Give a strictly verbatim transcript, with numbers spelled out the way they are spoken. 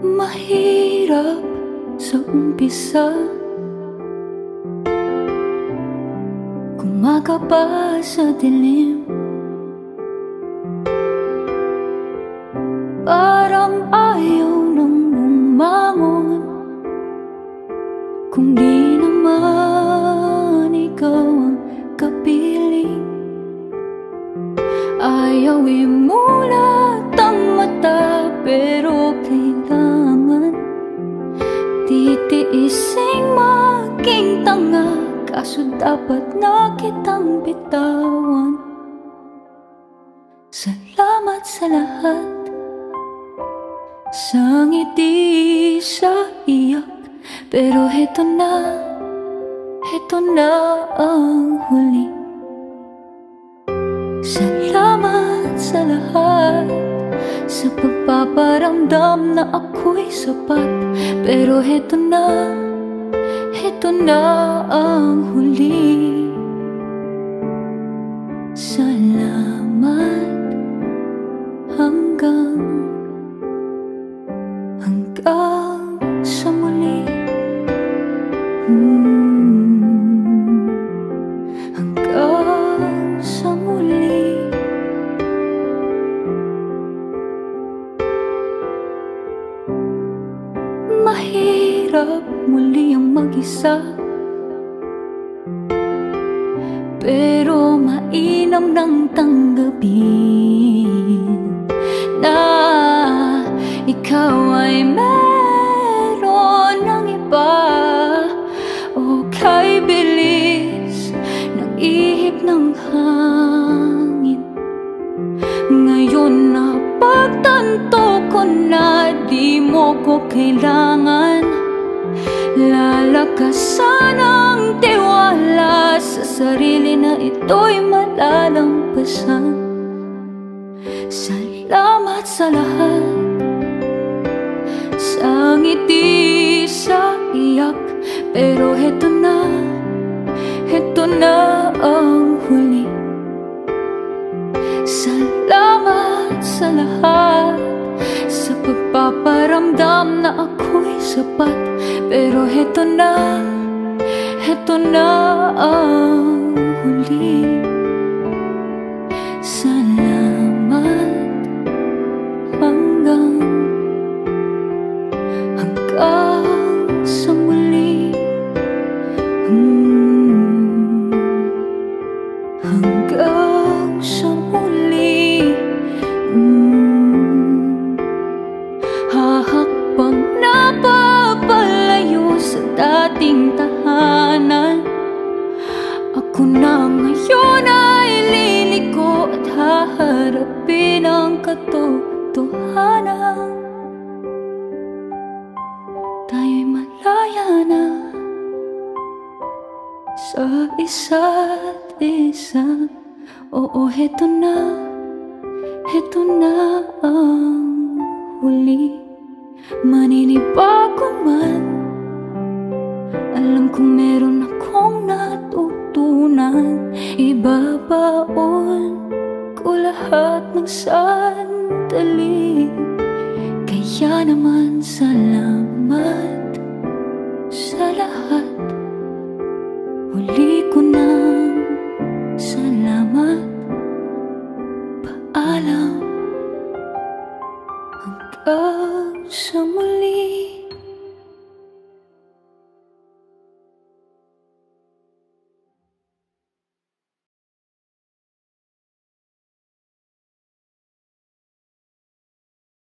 Mahirap sa umpisa, kumakapa sa dilim, parang ayaw nang bumangon. Kung di naman ikaw ang kapiling, ayaw imulat ang mata, pero kailangan titiising maging tanga. Kaso dapat na kitang bitawan. Salamat sa lahat, sa ngiti, sa iyak, pero heto na, heto na ang huli. Salamat sa lahat, sa pagpaparamdam na ako'y sapat, pero heto na, heto na ang huli. Salamat hanggang, hanggang sa muli. hmm, Hanggang sa muli. Mahirap muli ang mag-isa, pero mainam nang tanggapin na ikaw ay meron ng iba. O kay bilis ng ihip ng hangin, ngayon na pagtanto ko na di mo ko kailangan. Lalakasan ang tiwala sa sarili na ito'y malalampasan. Salamat sa lahat, sa ngiti, sa iyak, pero heto na, heto na ang huli. Salamat sa lahat, sa pagpaparamdam na ako'y sapat, pero heto na, heto na ang huli. Salamat hanggang, hanggang sa muli. hmm, Hanggang sa muli. hmm, Hahakbang na papalayo sa dating tahanan. Ako na ngayon ay liliko at haharapin ang katotohanan. Tayo'y malaya na sa isa't isa. Oo, heto na, heto na ang huli. Maninibago man, alam kong meron akong natutunan. Ibabaon ko lahat ng sandali, kaya naman salamat sa lahat. Huli ko ng salamat. Paalam hanggang sa muli.